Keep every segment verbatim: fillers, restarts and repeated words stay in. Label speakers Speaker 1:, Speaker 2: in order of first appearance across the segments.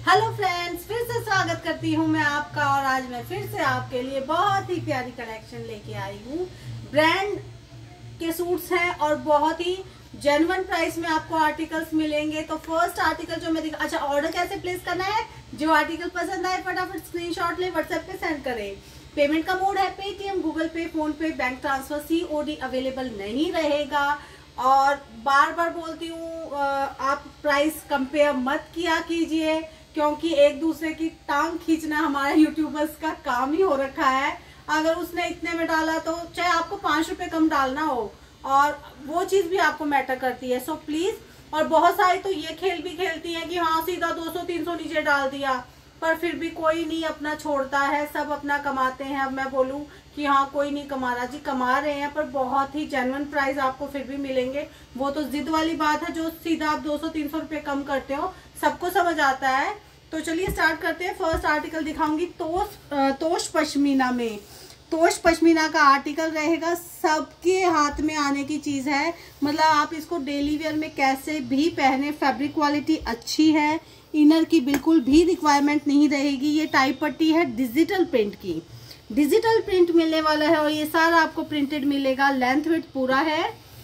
Speaker 1: Hello friends, फिर से स्वागत करती हूँ मैं आपका। और आज मैं फिर से आपके लिए बहुत ही प्यारी कलेक्शन लेके आई हूँ। ब्रांड के सूट्स हैं और बहुत ही जेन्युइन प्राइस में आपको आर्टिकल्स मिलेंगे। तो फर्स्ट आर्टिकल जो मैं दिखा, अच्छा ऑर्डर कैसे प्लेस करना है, जो आर्टिकल पसंद आए फटाफट स्क्रीनशॉट ले व्हाट्सएप पे सेंड करें। पेमेंट का मोड है Paytm, Google pay, phone pay, bank transfer. COD available नहीं रहेगा। और बार बार बोलती हूँ, आप प्राइस कंपेयर मत किया कीजिए, क्योंकि एक दूसरे की टांग खींचना हमारे यूट्यूबर्स का काम ही हो रखा है। अगर उसने इतने में डाला तो चाहे आपको पांच रुपए कम डालना हो, और वो चीज भी आपको मैटर करती है। सो प्लीज, और बहुत सारी तो ये खेल भी खेलती हैं कि हाँ सीधा दो सौ तीन सौ नीचे डाल दिया, पर फिर भी कोई नहीं अपना छोड़ता है, सब अपना कमाते हैं। अब मैं बोलूं कि हाँ कोई नहीं कमा रहा, जी कमा रहे हैं, पर बहुत ही जेन्युइन प्राइस आपको फिर भी मिलेंगे। वो तो जिद वाली बात है, जो सीधा आप दो सौ तीन सौ रुपए कम करते हो, सबको समझ आता है। तो चलिए स्टार्ट करते हैं। फर्स्ट आर्टिकल दिखाऊंगी तोश तोश पश्मीना में। तोश पश्मीना का आर्टिकल रहेगा, सबके हाथ में आने की चीज है। मतलब आप इसको डेली वेयर में कैसे भी पहने, फैब्रिक क्वालिटी अच्छी है, इनर की बिल्कुल भी रिक्वायरमेंट नहीं रहेगी। ये टाइप पट्टी है डिजिटल प्रिंट की, डिजिटल प्रिंट मिलने वाला है और ये सारा आपको प्रिंटेड मिलेगा। लेंथ विड्थ पूरा है।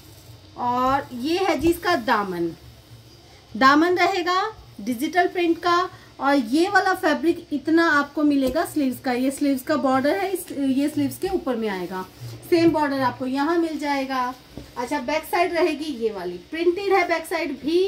Speaker 1: और ये है जी इसका दामन, दामन रहेगा डिजिटल प्रिंट का। और ये वाला फैब्रिक इतना आपको मिलेगा स्लीव्स का, ये स्लीव्स का बॉर्डर है, इस, ये स्लीव्स के ऊपर में आएगा। सेम बॉर्डर आपको यहाँ मिल जाएगा। अच्छा बैक साइड रहेगी ये वाली, प्रिंटेड है बैक साइड भी।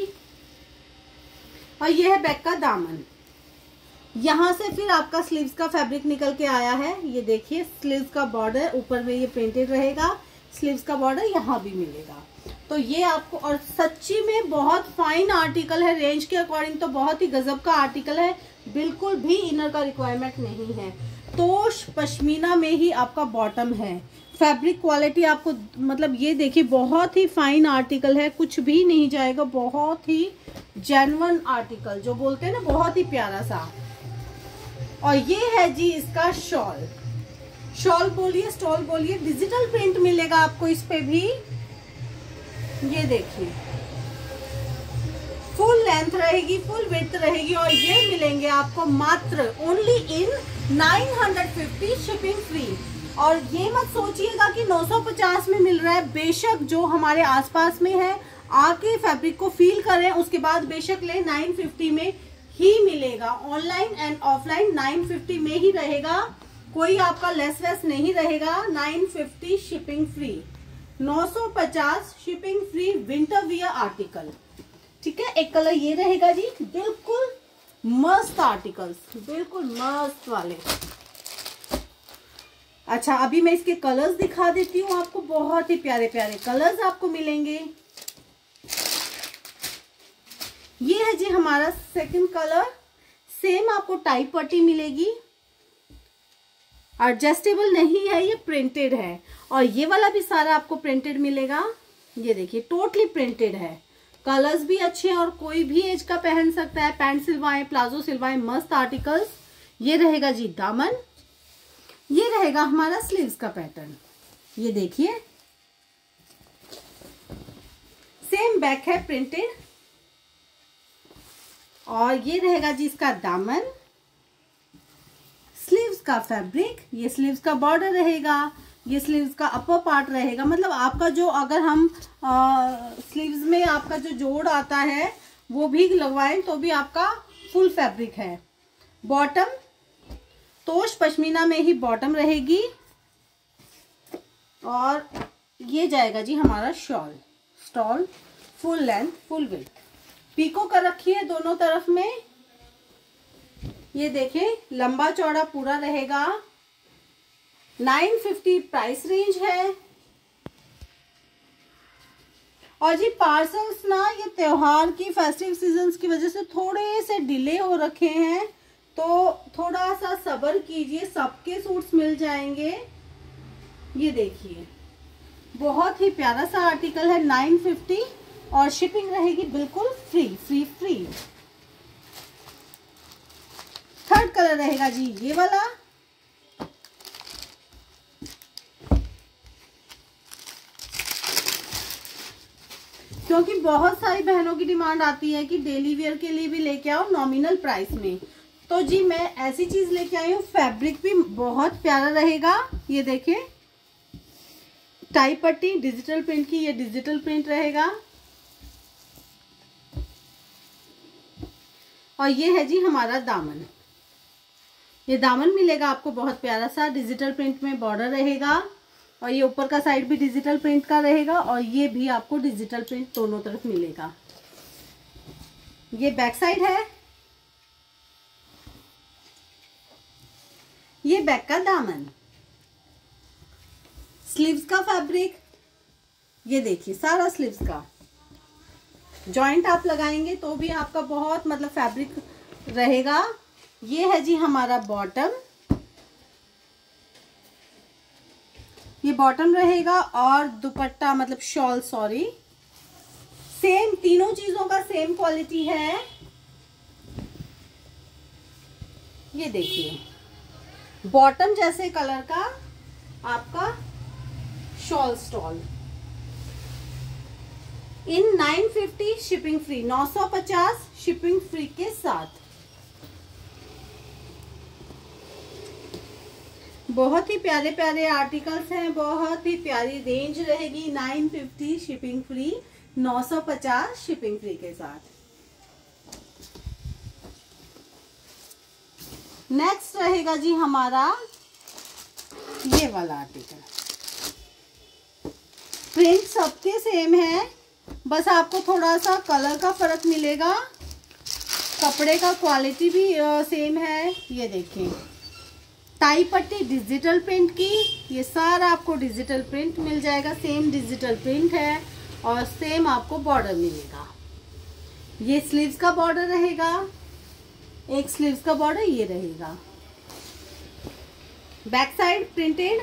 Speaker 1: और ये है बैक का दामन। यहाँ से फिर आपका स्लीव्स का फैब्रिक निकल के आया है। ये देखिए स्लीव्स का बॉर्डर ऊपर में ये प्रिंटेड रहेगा, स्लीव्स का बॉर्डर यहाँ भी मिलेगा। तो ये आपको, और सच्ची में बहुत फाइन आर्टिकल है, रेंज के अकॉर्डिंग तो बहुत ही गजब का आर्टिकल है। बिल्कुल भी इनर का रिक्वायरमेंट नहीं है। तोश पश्मीना में ही आपका बॉटम है। फैब्रिक क्वालिटी आपको, मतलब ये देखिए बहुत ही फाइन आर्टिकल है, कुछ भी नहीं जाएगा। बहुत ही जेन्युइन आर्टिकल, जो बोलते हैं ना बहुत ही प्यारा सा। और ये है जी इसका शॉल, शॉल बोलिए स्टॉल बोलिए, डिजिटल प्रिंट मिलेगा आपको इस पे भी। ये देखिए फुल लेंथ रहेगी, फुल विड्थ रहेगी। और ये मिलेंगे आपको मात्र only in nine hundred fifty, shipping free. और ये मत सोचिएगा कि नौ सौ पचास में मिल रहा है। बेशक जो हमारे आसपास में है आके फैब्रिक को फील करें, उसके बाद बेशक ले, नाइन फिफ्टी में ही मिलेगा। Online and offline nine fifty में ही रहेगा, कोई आपका लेस वेस नहीं रहेगा। नाइन फिफ्टी शिपिंग फ्री, नौ सौ पचास shipping free, winter wear article. ठीक है, एक कलर ये रहेगा जी, बिल्कुल मस्त आर्टिकल्स, बिल्कुल मस्त वाले। अच्छा अभी मैं इसके कलर्स दिखा देती हूँ आपको, बहुत ही प्यारे प्यारे कलर्स आपको मिलेंगे। ये है जी हमारा सेकंड कलर, सेम आपको टाइप पट्टी मिलेगी, एडजस्टेबल नहीं है, ये प्रिंटेड है। और ये वाला भी सारा आपको प्रिंटेड मिलेगा। ये देखिए टोटली प्रिंटेड है, कलर्स भी अच्छे हैं और कोई भी एज का पहन सकता है। पैंट सिलवाएं, प्लाजो सिलवाएं, मस्त आर्टिकल्स। ये रहेगा जी दामन, ये रहेगा हमारा स्लीव्स का पैटर्न। ये देखिए सेम बैक है प्रिंटेड। और ये रहेगा जी इसका दामन, स्लीव्स का फैब्रिक, ये स्लीव्स का बॉर्डर रहेगा, ये स्लीव्स का अपर पार्ट रहेगा। मतलब आपका जो, अगर हम स्लीव्स में आपका जो जोड़ आता है वो भी लगवाएं तो भी आपका फुल फैब्रिक है। बॉटम तोश पश्मीना में ही बॉटम रहेगी। और ये जाएगा जी हमारा shawl, stole, full length full width, picot कर रखी है दोनों तरफ में। ये देखिए लंबा चौड़ा पूरा रहेगा। नाइन फिफ्टी प्राइस रेंज है। और जी पार्सल्स ना ये त्योहार की, फेस्टिव सीजन्स की वजह से थोड़े से डिले हो रखे हैं, तो थोड़ा सा सब्र कीजिए, सबके सूट्स मिल जाएंगे। ये देखिए बहुत ही प्यारा सा आर्टिकल है, नाइन फिफ्टी, और शिपिंग रहेगी बिल्कुल free free free. Third colour रहेगा जी ये वाला, क्योंकि बहुत सारी बहनों की डिमांड आती है कि डेली वेयर के लिए भी लेके आओ नॉमिनल प्राइस में, तो जी मैं ऐसी चीज लेके आई हूँ। फैब्रिक भी बहुत प्यारा रहेगा। ये देखिए टाई पट्टी डिजिटल प्रिंट की, ये डिजिटल प्रिंट रहेगा। और ये है जी हमारा दामन। ये दामन मिलेगा आपको बहुत प्यारा सा, डिजिटल प्रिंट में बॉर्डर रहेगा और ये ऊपर का साइड भी डिजिटल प्रिंट का रहेगा और ये भी आपको डिजिटल प्रिंट दोनों तरफ मिलेगा। ये बैक साइड है, ये बैक का दामन। स्लीव्स का फैब्रिक ये देखिए सारा स्लीव्स का जॉइंट आप लगाएंगे तो भी आपका बहुत मतलब फैब्रिक रहेगा। ये है जी हमारा बॉटम, ये बॉटम रहेगा और दुपट्टा मतलब शॉल सॉरी सेम, तीनों चीजों का सेम क्वालिटी है। ये देखिए बॉटम जैसे कलर का आपका shawl stole in nine fifty shipping free, नौ सौ पचास शिपिंग फ्री के साथ। बहुत ही प्यारे प्यारे आर्टिकल्स हैं, बहुत ही प्यारी रेंज रहेगी। नाइन फिफ्टी शिपिंग फ्री, नौ सौ पचास शिपिंग फ्री के साथ। नेक्स्ट रहेगा जी हमारा ये वाला आर्टिकल। प्रिंट सबके सेम है, बस आपको थोड़ा सा कलर का फर्क मिलेगा। कपड़े का क्वालिटी भी सेम है। ये देखें टाई पट्टी डिजिटल प्रिंट की, ये सारा आपको डिजिटल प्रिंट मिल जाएगा। सेम डिजिटल प्रिंट है और सेम आपको बॉर्डर मिलेगा। ये स्लीव्स का बॉर्डर रहेगा, एक स्लीव्स का बॉर्डर ये रहेगा। बैक साइड प्रिंटेड,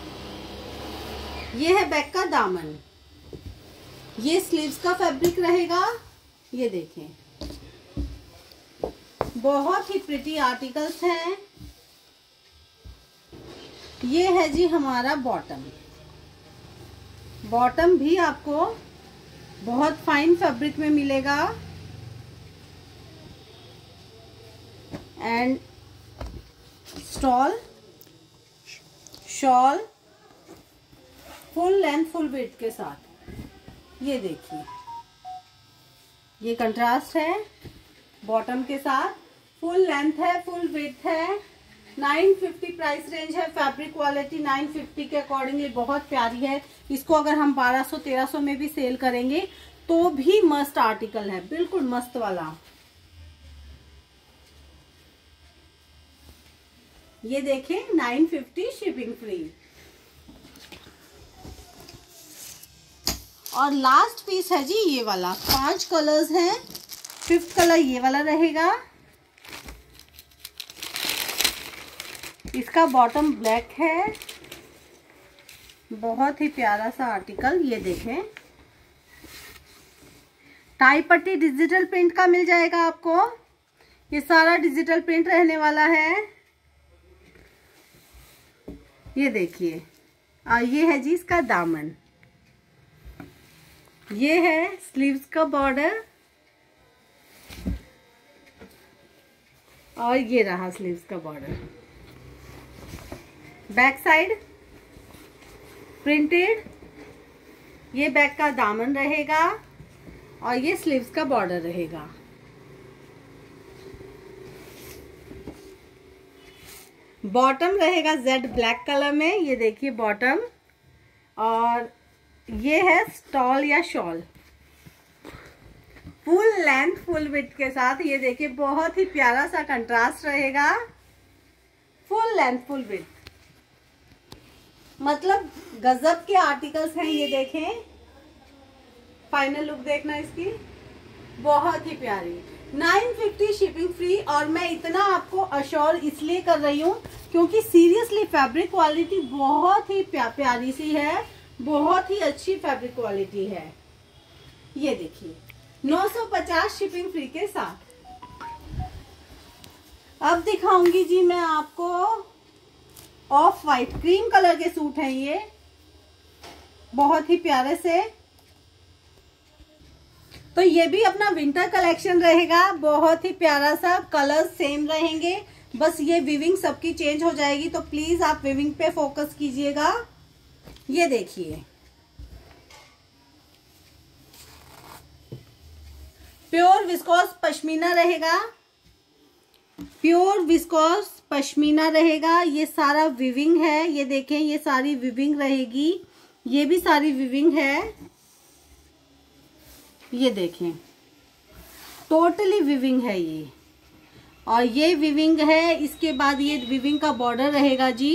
Speaker 1: ये है बैक का दामन। ये स्लीव्स का फैब्रिक रहेगा। ये देखें बहुत ही प्रिटी आर्टिकल्स हैं। ये है जी हमारा बॉटम। बॉटम भी आपको बहुत फाइन फैब्रिक में मिलेगा and stole shawl full length full width के साथ। ये देखिए ये कंट्रास्ट है बॉटम के साथ, फुल लेंथ है फुल विड्थ है। नाइन फिफ्टी प्राइस रेंज है। फैब्रिक क्वालिटी नाइन फिफ्टी के अकॉर्डिंगली बहुत प्यारी है। इसको अगर हम बारह सौ तेरह सौ में भी सेल करेंगे तो भी मस्त आर्टिकल है, बिल्कुल मस्त वाला। ये देखें नाइन फिफ्टी शिपिंग फ्री। और लास्ट पीस है जी ये वाला। पांच कलर्स हैं, फिफ्थ कलर ये वाला रहेगा। इसका बॉटम ब्लैक है, बहुत ही प्यारा सा आर्टिकल। ये देखें टाई पट्टी डिजिटल प्रिंट का मिल जाएगा आपको। ये सारा डिजिटल प्रिंट रहने वाला है। ये देखिए और ये है जी इसका दामन। ये है स्लीव्स का बॉर्डर और ये रहा स्लीव्स का बॉर्डर। बैक साइड प्रिंटेड, ये बैक का दामन रहेगा और ये स्लीव्स का बॉर्डर रहेगा। बॉटम रहेगा जेड ब्लैक कलर में। ये देखिए बॉटम और ये है स्टॉल या shawl full length full width के साथ। ये देखिए बहुत ही प्यारा सा कंट्रास्ट रहेगा। फुल लेंथ फुल विड्थ मतलब गजब के आर्टिकल्स हैं। ये देखें फाइनल लुक देखना इसकी, बहुत ही प्यारी। Nine fifty shipping free. और मैं इतना आपको अश्योर इसलिए कर रही हूँ क्योंकि सीरियसली फैब्रिक क्वालिटी बहुत ही प्या, प्यारी सी है, बहुत ही अच्छी फैब्रिक क्वालिटी है। ये देखिए नौ सौ पचास शिपिंग फ्री के साथ। अब दिखाऊंगी जी मैं आपको ऑफ वाइट क्रीम कलर के सूट हैं। ये बहुत ही प्यारे से तो ये भी अपना विंटर कलेक्शन रहेगा, बहुत ही प्यारा सा, कलर सेम रहेंगे, बस ये विविंग सबकी चेंज हो जाएगी। तो प्लीज आप विविंग पे फोकस कीजिएगा। ये देखिए प्योर विस्कोस पश्मीना रहेगा, प्योर विस्कोस पश्मीना रहेगा। ये सारा विविंग है, ये देखें, ये सारी विविंग रहेगी, ये भी सारी विविंग है, ये देखें टोटली विविंग है ये, और ये विविंग है। इसके बाद ये विविंग का बॉर्डर रहेगा जी,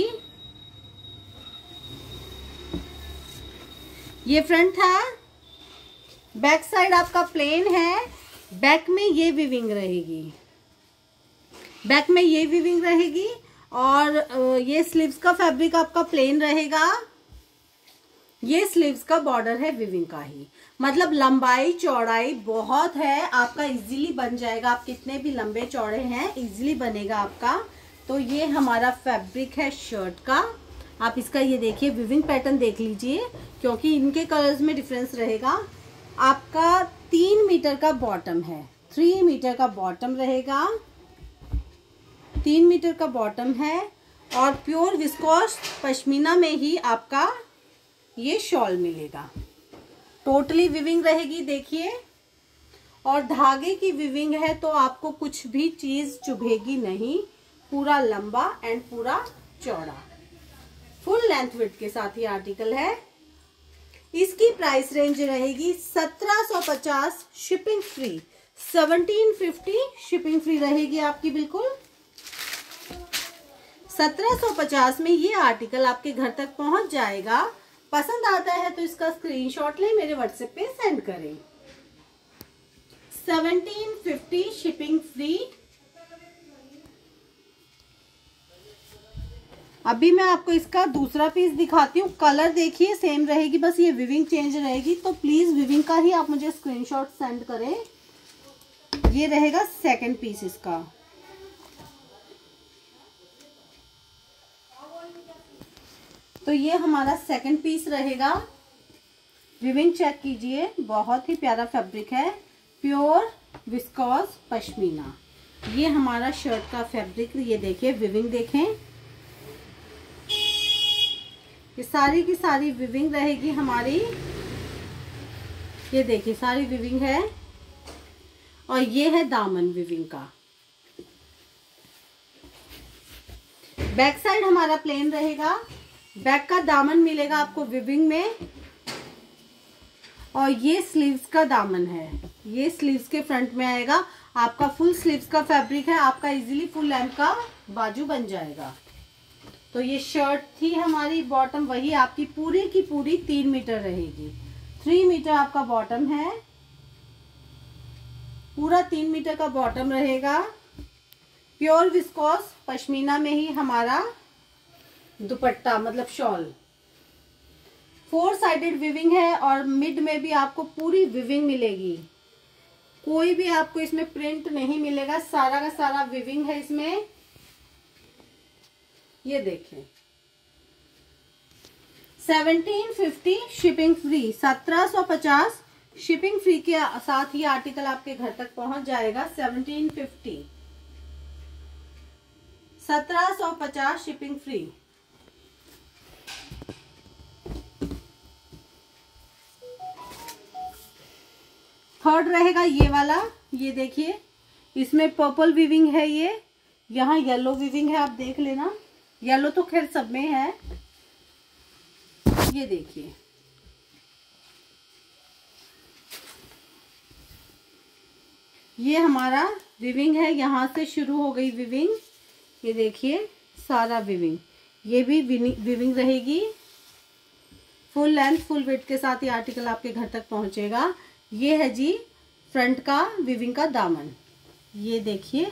Speaker 1: ये फ्रंट था, बैक साइड आपका प्लेन है, बैक में ये विविंग रहेगी, बैक में ये विविंग रहेगी, और ये स्लीव्स का फैब्रिक आपका प्लेन रहेगा। ये स्लीव्स का बॉर्डर है विविंग का ही, मतलब लंबाई चौड़ाई बहुत है, आपका इजीली बन जाएगा। आप कितने भी लंबे चौड़े हैं इजीली बनेगा आपका। तो ये हमारा फैब्रिक है शर्ट का। आप इसका ये देखिए विविंग पैटर्न देख लीजिए, क्योंकि इनके कलर्स में डिफरेंस रहेगा। आपका तीन मीटर का बॉटम है, थ्री मीटर का बॉटम रहेगा, तीन मीटर का बॉटम है, और प्योर विस्कोस पश्मीना में ही आपका ये शॉल मिलेगा। टोटली विविंग रहेगी देखिए, और धागे की विविंग है तो आपको कुछ भी चीज चुभेगी नहीं, पूरा लंबा एंड पूरा चौड़ा, फुल लेंथ विड्थ के साथ ही आर्टिकल है। इसकी प्राइस रेंज रहेगी सत्रह सौ पचास, shipping free, seventeen fifty shipping free रहेगी आपकी बिल्कुल। सत्रह सौ पचास में ये आर्टिकल आपके घर तक पहुंच जाएगा। पसंद आता है तो इसका स्क्रीनशॉट लें, मेरे व्हाट्सएप पे सेंड करें। Seventeen fifty shipping free. अभी मैं आपको इसका दूसरा पीस दिखाती हूँ। कलर देखिए सेम रहेगी, बस ये विविंग चेंज रहेगी। तो प्लीज विविंग का ही आप मुझे स्क्रीनशॉट सेंड करें। ये रहेगा सेकंड पीस इसका। तो ये हमारा सेकंड पीस रहेगा। विविंग चेक कीजिए, बहुत ही प्यारा फैब्रिक है, प्योर विस्कोस पश्मीना। ये हमारा शर्ट का फैब्रिक, ये देखिए विविंग देखें, ये सारी की सारी विविंग रहेगी हमारी। ये देखिए सारी विविंग है, और ये है दामन विविंग का। बैक साइड हमारा प्लेन रहेगा, बैक का दामन मिलेगा आपको विविंग में, और ये स्लीव्स का दामन है, ये स्लीव्स के फ्रंट में आएगा। आपका फुल स्लीव्स का फैब्रिक है, आपका इजीली फुल लेंथ का बाजू बन जाएगा। तो ये शर्ट थी हमारी, बॉटम वही आपकी पूरी की पूरी तीन मीटर रहेगी। थ्री मीटर आपका बॉटम है, पूरा तीन मीटर का बॉटम रहेगा। प्योर विस्कोस पश्मीना में ही हमारा दुपट्टा मतलब शॉल। फोर साइडेड विविंग है, और मिड में भी आपको पूरी विविंग मिलेगी, कोई भी आपको इसमें प्रिंट नहीं मिलेगा, सारा का सारा विविंग है इसमें। ये देखें सेवनटीन फिफ्टी शिपिंग फ्री, सत्रह सौ पचास शिपिंग फ्री के साथ ही आर्टिकल आपके घर तक पहुंच जाएगा। सेवनटीन फिफ्टी, सत्रह सौ पचास शिपिंग फ्री। थर्ड रहेगा ये वाला, ये देखिए इसमें पर्पल विविंग है, ये यहाँ येलो विविंग है, आप देख लेना। येलो तो खैर सब में है। ये देखिए ये हमारा विविंग है, यहाँ से शुरू हो गई विविंग। ये देखिए सारा विविंग, ये भी विविंग रहेगी। फुल लेंथ फुल वेट के साथ ये आर्टिकल आपके घर तक पहुंचेगा। ये है जी फ्रंट का विविंग का दामन, ये देखिए।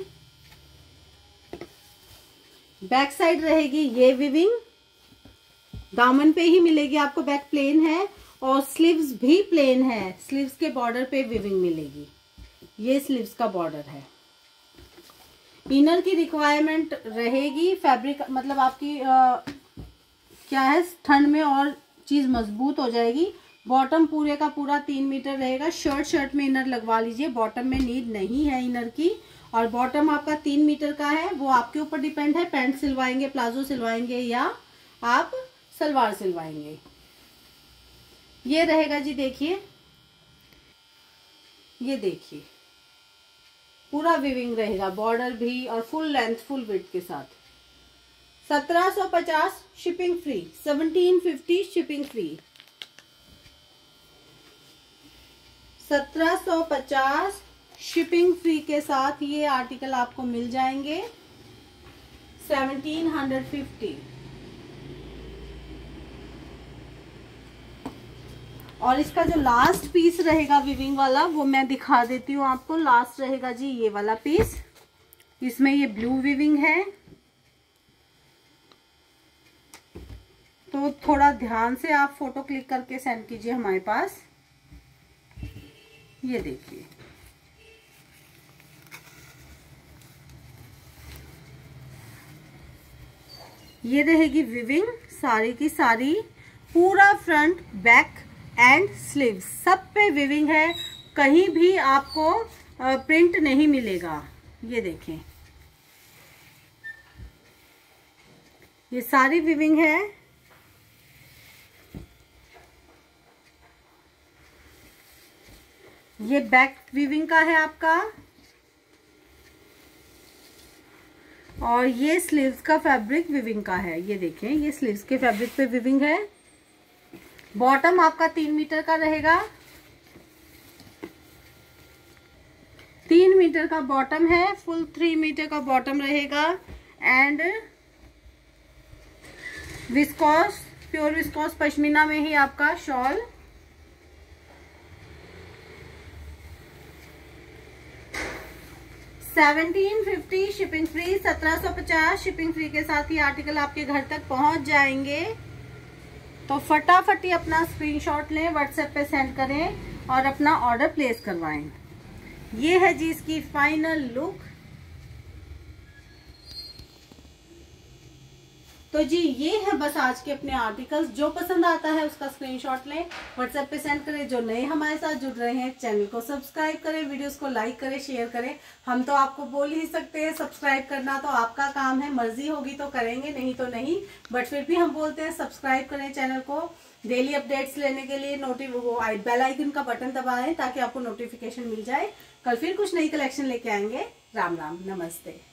Speaker 1: बैक साइड रहेगी ये विविंग, दामन पे ही मिलेगी आपको, बैक प्लेन है और स्लीव्स भी प्लेन है। स्लीव्स के बॉर्डर पे विविंग मिलेगी, ये स्लीव्स का बॉर्डर है। इनर की रिक्वायरमेंट रहेगी, फैब्रिक मतलब आपकी आ, क्या है ठंड में और चीज मजबूत हो जाएगी। बॉटम पूरे का पूरा तीन मीटर रहेगा। शर्ट शर्ट में इनर लगवा लीजिए, बॉटम में नीड नहीं है इनर की। और बॉटम आपका तीन मीटर का है, वो आपके ऊपर डिपेंड है, पैंट सिलवाएंगे, प्लाजो सिलवाएंगे या आप सलवार सिलवाएंगे। ये रहेगा जी, देखिए ये देखिए पूरा वीविंग रहेगा, बॉर्डर भी और फुल लेंथ फुल विड्थ के साथ। सत्रह सौ पचास shipping free, seventeen fifty shipping free. सत्रह सौ पचास शिपिंग फ्री के साथ ये आर्टिकल आपको मिल जाएंगे सेवनटीन हंड्रेड फिफ्टी। और इसका जो लास्ट पीस रहेगा विविंग वाला वो मैं दिखा देती हूँ आपको। लास्ट रहेगा जी ये वाला पीस, इसमें ये ब्लू विविंग है, तो थोड़ा ध्यान से आप फोटो क्लिक करके सेंड कीजिए हमारे पास। ये देखिए ये रहेगी विविंग सारी की सारी, पूरा फ्रंट बैक एंड स्लीव्स सब पे विविंग है, कहीं भी आपको प्रिंट नहीं मिलेगा। ये देखें ये सारी विविंग है। ये बैक विविंग का है आपका, और ये स्लीव्स का फैब्रिक विविंग का है। ये देखें ये स्लीव्स के फैब्रिक पे विविंग है। बॉटम आपका तीन मीटर का रहेगा, तीन मीटर का बॉटम है, फुल थ्री मीटर का बॉटम रहेगा। And viscose, pure viscose pashmina में ही आपका शॉल। सेवनटीन फिफ्टी शिपिंग फ्री, सत्रह सौ पचास शिपिंग फ्री के साथ ही आर्टिकल आपके घर तक पहुंच जाएंगे। तो फटाफट ही अपना स्क्रीनशॉट लें, व्हाट्सएप पे सेंड करें और अपना ऑर्डर प्लेस करवाएं। ये है जी इसकी फाइनल लुक। तो जी ये है बस आज के अपने आर्टिकल्स। जो पसंद आता है उसका स्क्रीनशॉट लें, व्हाट्सएप पे सेंड करें। जो नए हमारे साथ जुड़ रहे हैं चैनल को सब्सक्राइब करें, वीडियोस को लाइक करें, शेयर करें। हम तो आपको बोल ही सकते हैं सब्सक्राइब करना तो आपका काम है, मर्जी होगी तो करेंगे, नहीं तो नहीं, बट फिर भी हम बोलते हैं सब्सक्राइब करें चैनल को। डेली अपडेट्स लेने के लिए नोटि वो बेल आइकन का बटन दबाएं ताकि आपको नोटिफिकेशन मिल जाए। कल फिर कुछ नई कलेक्शन लेके आएंगे। राम राम, नमस्ते।